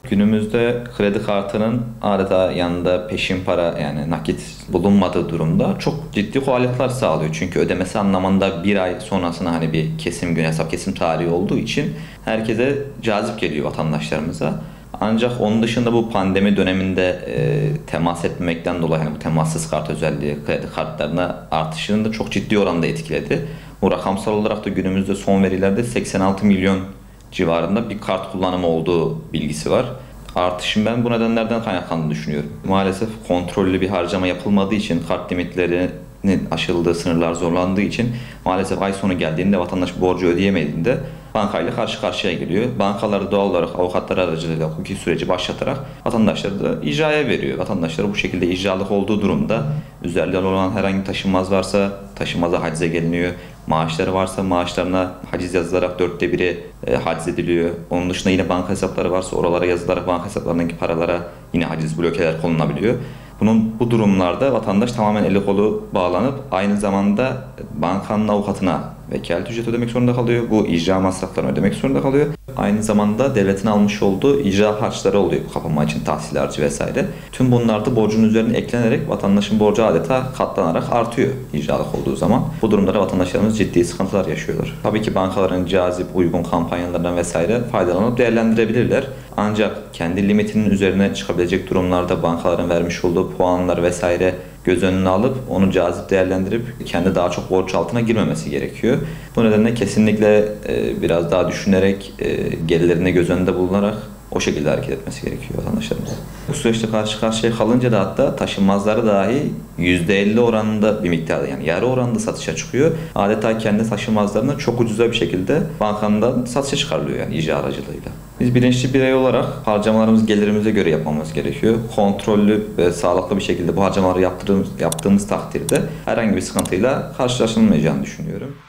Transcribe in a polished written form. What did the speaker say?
Günümüzde kredi kartının adeta yanında peşin para yani nakit bulunmadığı durumda çok ciddi kolaylıklar sağlıyor. Çünkü ödemesi anlamında bir ay sonrasına hani bir kesim gün hesap kesim tarihi olduğu için herkese cazip geliyor vatandaşlarımıza. Ancak onun dışında bu pandemi döneminde temas etmemekten dolayı hani bu temassız kart özelliği kredi kartlarına artışını da çok ciddi oranda etkiledi. Bu rakamsal olarak da günümüzde son verilerde 86 milyon civarında bir kart kullanımı olduğu bilgisi var. Artışın ben bu nedenlerden kaynaklandığını düşünüyorum. Maalesef kontrollü bir harcama yapılmadığı için kart limitlerinin aşıldığı sınırlar zorlandığı için maalesef ay sonu geldiğinde vatandaş borcu ödeyemediğinde bankayla karşı karşıya geliyor. Bankalar doğal olarak avukatlar aracılığıyla hukuki süreci başlatarak vatandaşları da icraya veriyor. Vatandaşlar bu şekilde icralık olduğu durumda üzerlerinde olan herhangi bir taşınmaz varsa taşınmaza hacize geliniyor. Maaşları varsa maaşlarına haciz yazılarak 1/4'ü haciz ediliyor. Onun dışında yine banka hesapları varsa oralara yazılarak banka hesaplarındaki paralara yine haciz blokeler konulabiliyor. Bu durumlarda vatandaş tamamen eli kolu bağlanıp aynı zamanda bankanın avukatına vekalet ücret ödemek zorunda kalıyor. Bu icra masraflarını ödemek zorunda kalıyor. Aynı zamanda devletin almış olduğu icra harçları oluyor bu kapanma için tahsil harcı vesaire. Tüm bunlar da borcun üzerine eklenerek vatandaşın borcu adeta katlanarak artıyor icralık olduğu zaman. Bu durumda vatandaşlarımız ciddi sıkıntılar yaşıyorlar. Tabii ki bankaların cazip, uygun kampanyalarından vesaire faydalanıp değerlendirebilirler. Ancak kendi limitinin üzerine çıkabilecek durumlarda bankaların vermiş olduğu puanlar vesaire göz önüne alıp onu cazip değerlendirip kendi daha çok borç altına girmemesi gerekiyor. Bu nedenle kesinlikle biraz daha düşünerek gelirlerini göz önünde bulunarak o şekilde hareket etmesi gerekiyor vatandaşlarımız. Bu süreçte karşı karşıya kalınca da hatta taşınmazları dahi %50 oranında bir miktarda yani yarı oranında satışa çıkıyor. Adeta kendi taşınmazlarını çok ucuza bir şekilde bankandan satışa çıkarılıyor yani icra aracılığıyla. Biz bilinçli birey olarak harcamalarımızı gelirimize göre yapmamız gerekiyor. Kontrollü ve sağlıklı bir şekilde bu harcamaları yaptığımız takdirde herhangi bir sıkıntıyla karşılaşılmayacağını düşünüyorum.